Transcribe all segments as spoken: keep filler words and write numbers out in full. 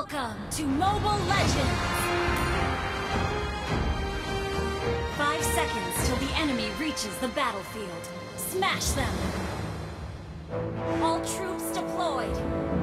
Welcome to Mobile Legends! Five seconds till the enemy reaches the battlefield. Smash them! All troops deployed!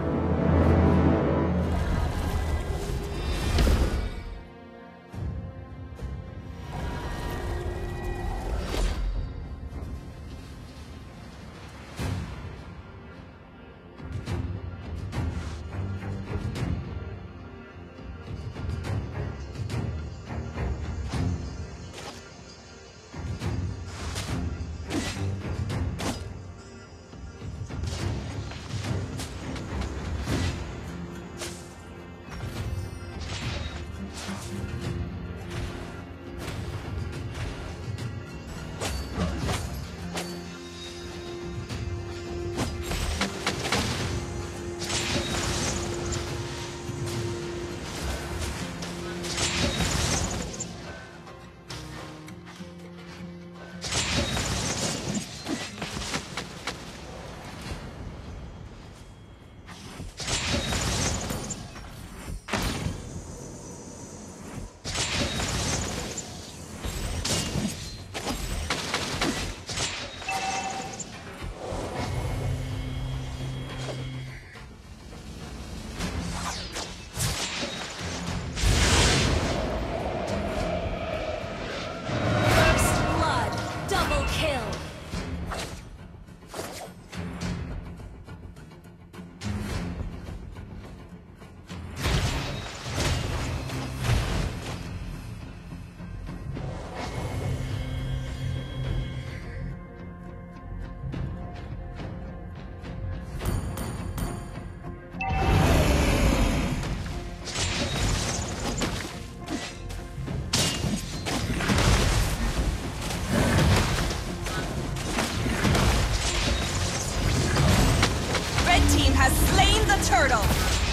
Turtle.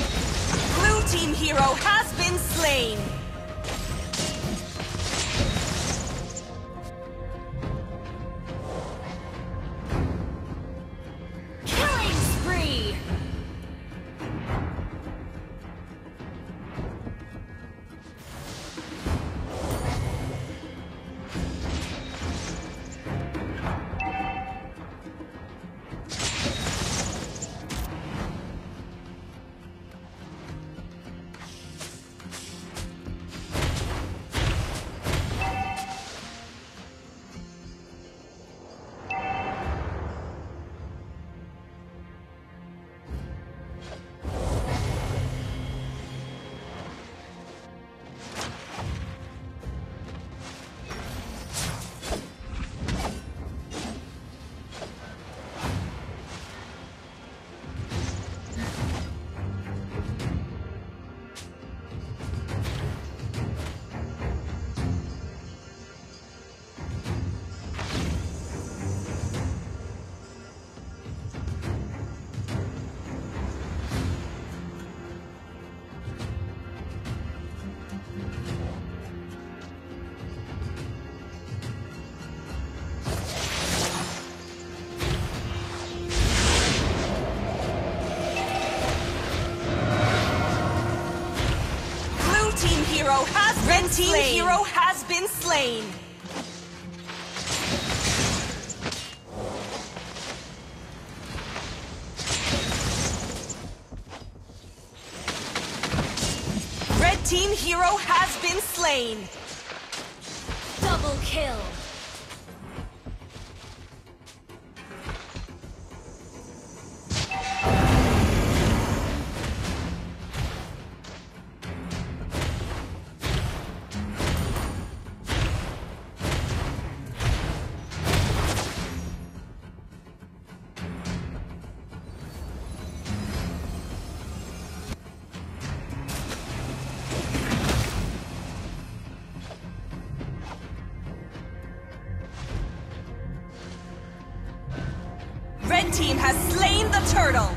Blue team hero has been slain. Killing spree. Hero has Red team slain. Hero has been slain. Red team hero has been slain. Double kill. Red team has slain the turtle.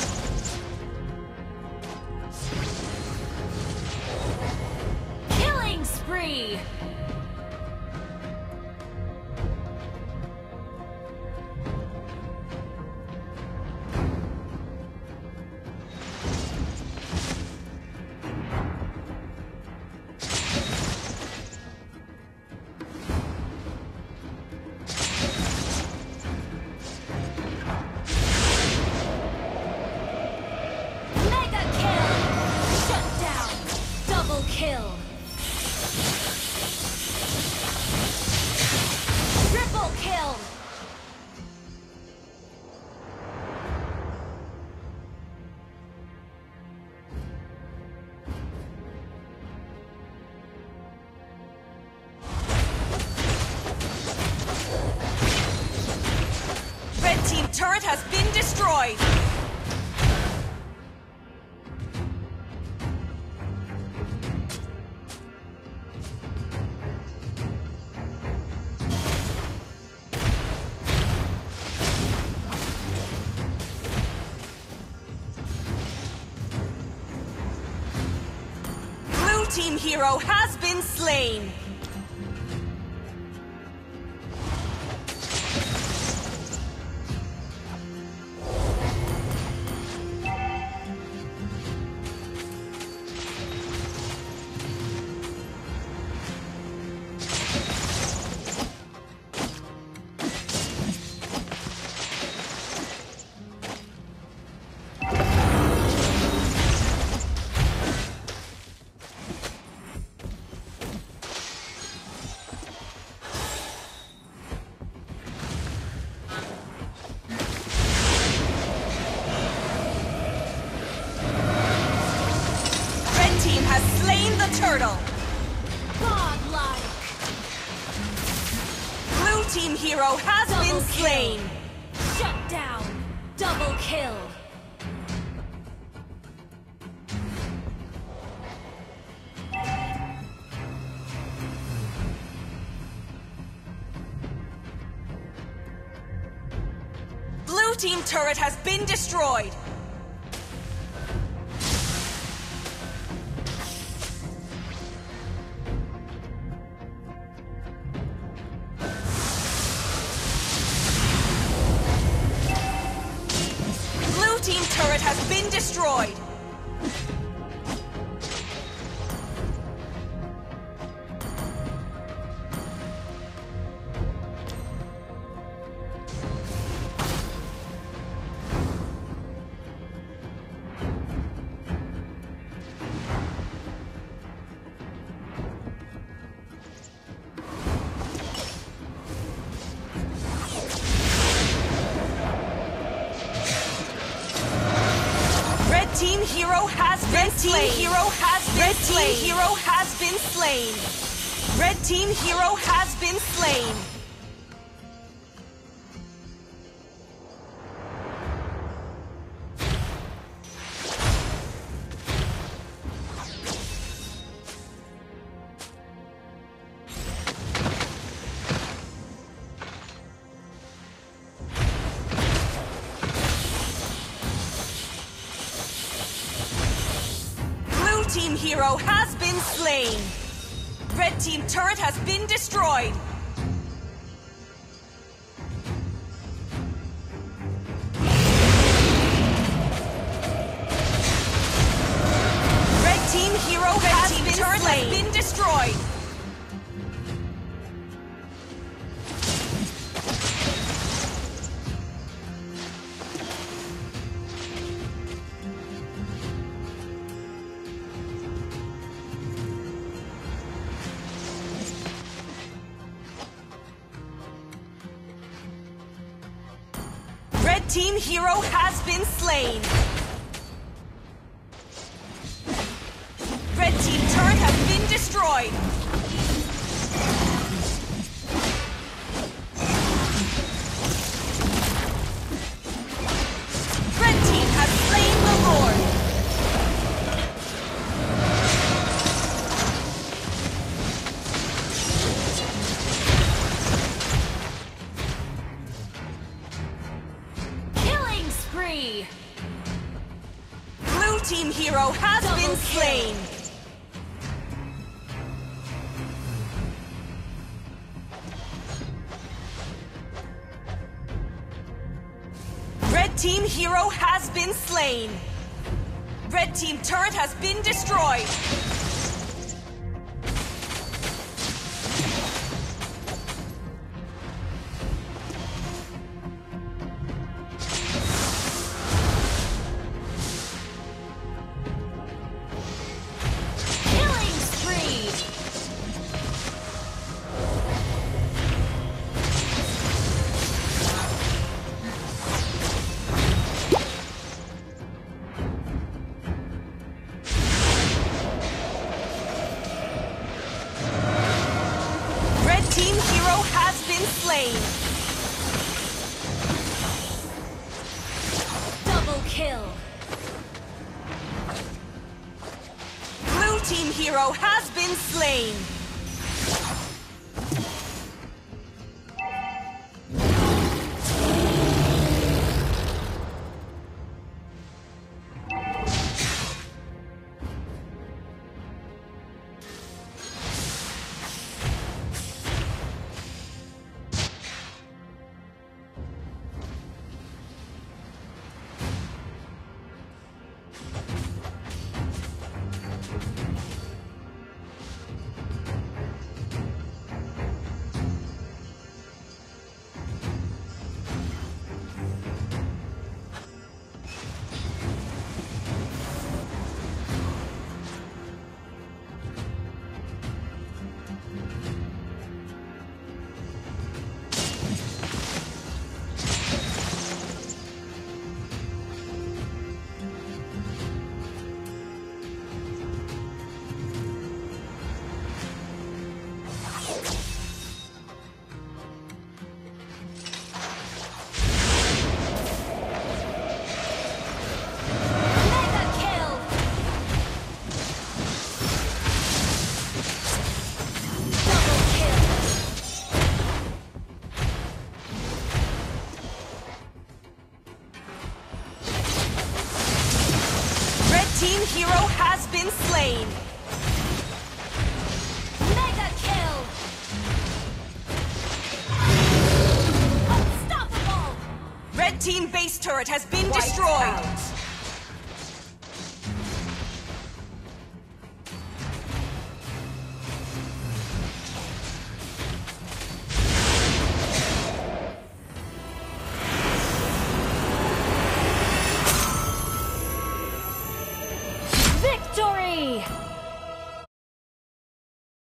Killing spree! Kill! Triple kill! Red team turret has been destroyed! Team hero has been slain! Turtle! Godlike! Blue team hero has Double been slain! Kill. Shut down! Double kill! Blue team turret has been destroyed! Turret has been destroyed! Team hero has been slain. Red team hero has been slain. Red team hero has been slain. Red team hero has been slain. Team hero has been slain. Red team turret has been destroyed. Red team hero Red has team been turret slain. has been destroyed. Red team hero has been slain. Red team turret has been destroyed. Red team has slain the Lord. Blue team hero has Double been kill. slain. team hero has been slain. Red team turret has been destroyed. Killing spree! Red team hero has been slain. Double kill! Blue team hero has been slain. Mega kill! Double kill! Red team hero has been slain. Mega kill! Unstoppable! Red team base turret has been Lights destroyed. out.